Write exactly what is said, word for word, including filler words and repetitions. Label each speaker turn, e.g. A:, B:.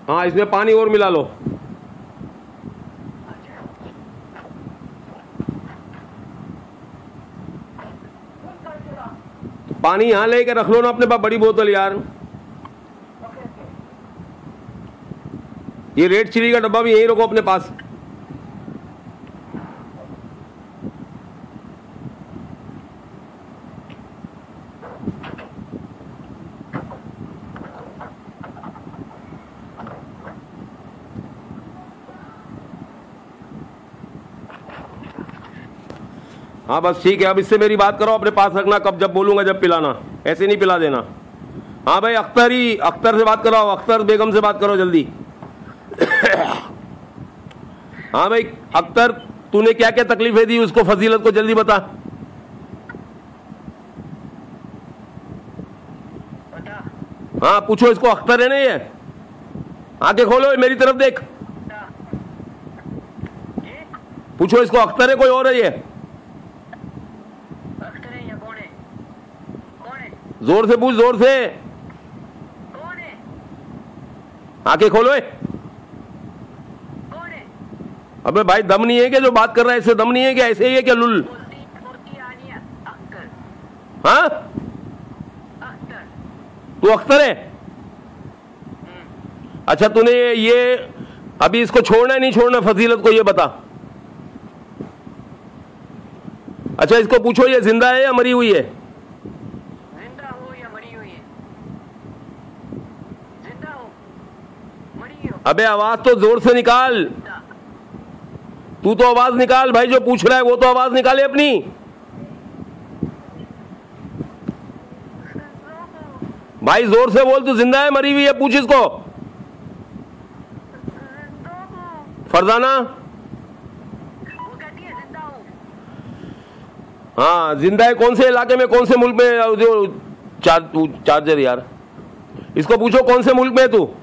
A: हाँ, इसमें पानी और मिला लो। पानी यहाँ लेके रख लो ना अपने पास, बड़ी बोतल यार। ये रेड चिली का डब्बा भी यहीं रखो अपने पास। हाँ बस ठीक है, अब इससे मेरी बात करो, अपने पास रखना, कब जब बोलूंगा जब पिलाना, ऐसे नहीं पिला देना। हाँ भाई, अख्तर ही अख्तर से बात कराओ, अख्तर बेगम से बात करो जल्दी। हाँ भाई अख्तर, तूने क्या क्या तकलीफें दी उसको, फजीलत को जल्दी बता। हाँ पूछो इसको, अख्तर है ना ये? आंखें खोलो, मेरी तरफ देख। पूछो इसको, अख्तर है कोई और है ये?
B: अख्तर है या कौन है? कौन है?
A: जोर से पूछ, जोर से।
B: कौन है?
A: आंखें खोलो।
B: कौन है?
A: अबे भाई, दम नहीं है क्या जो बात कर रहा है? ऐसे दम नहीं है क्या? ऐसे ही है क्या लुल?
B: फुर्ती फुर्ती आनिया अख्तर।
A: हाँ,
B: अख्तर।
A: तू अख्तर है? अच्छा, तूने ये अभी इसको छोड़ना है नहीं छोड़ना फजीलत को, ये बता। अच्छा इसको पूछो, ये जिंदा है या मरी हुई है?
B: जिंदा हो या मरी हुई है? जिंदा हो, मरी हो?
A: अबे आवाज तो जोर से निकाल। तू तो आवाज निकाल भाई, जो पूछ रहा है वो तो आवाज निकाले अपनी। भाई जोर से बोल, तू जिंदा है मरी हुई है, पूछ इसको। फरजाना,
B: वो कहती है जिंदा हूँ।
A: हाँ जिंदा है। कौन से इलाके में, कौन से मुल्क में? जो चार, चार्जर यार, इसको पूछो कौन से मुल्क में है तू?